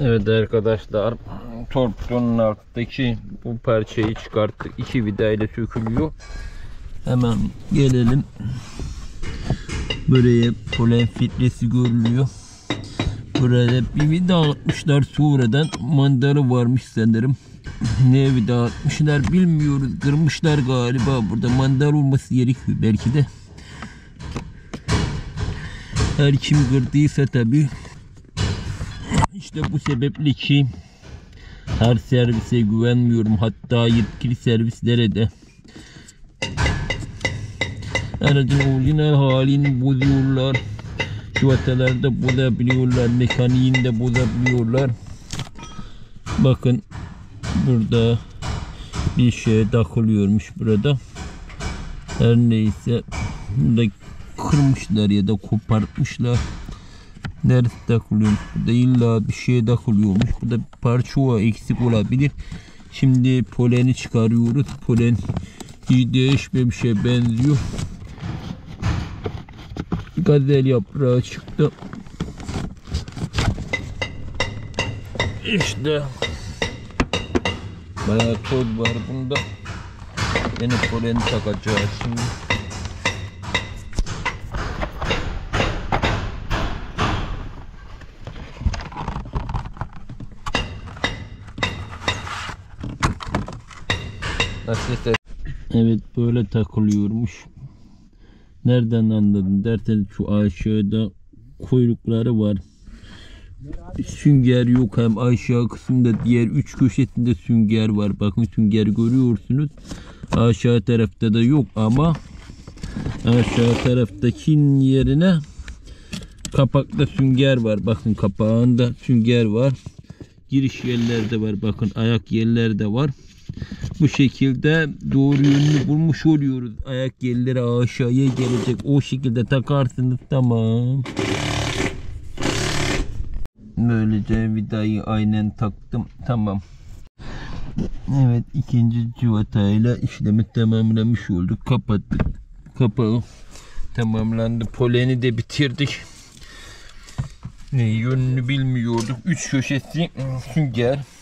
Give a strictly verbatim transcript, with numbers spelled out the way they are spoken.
Evet arkadaşlar, torpidonun alttaki bu parçayı çıkarttık. İki vida ile sökülüyor. Hemen gelelim. Buraya polen filtresi görülüyor. Burada bir vida atmışlar, sonradan mandalı varmış sanırım. Ne vida atmışlar bilmiyoruz. Kırmışlar galiba. Burada mandal olması gerekiyor belki de. Her kim kırdıysa tabi. İşte bu sebeple ki her servise güvenmiyorum. Hatta yetkili servislere de. Aracın orijinal halini bozuyorlar. Civatalarda bozabiliyorlar. Mekaniğini de bozabiliyorlar. Bakın burada bir şey takılıyormuş burada. Her neyse burada kırmışlar ya da kopartmışlar. Neresi takılıyormuş? Burada illa bir şey takılıyormuş. Burada bir parça o eksik olabilir. Şimdi poleni çıkarıyoruz. Polen hiç değişmemişe benziyor. Gazel yaprağı çıktı. İşte bayağı toz var bunda. Yine poleni takacağız şimdi. Evet, böyle takılıyormuş. Nereden anladın dersen şu aşağıda kuyrukları var. Sünger yok, hem aşağı kısımda diğer üç köşesinde sünger var. Bakın sünger görüyorsunuz. Aşağı tarafta da yok ama aşağı taraftakinin yerine kapakta sünger var. Bakın kapağında sünger var. Giriş yerlerde var. Bakın ayak yerlerde var. Bu şekilde doğru yönünü bulmuş oluyoruz. Ayak yerleri aşağıya gelecek. O şekilde takarsınız, tamam. Böylece vidayı aynen taktım, tamam. Evet, ikinci civatayla işlemi tamamlamış olduk. Kapattık. Kapağı tamamlandı. Poleni de bitirdik. Ne yönünü bilmiyorduk. Üç köşesi sünger.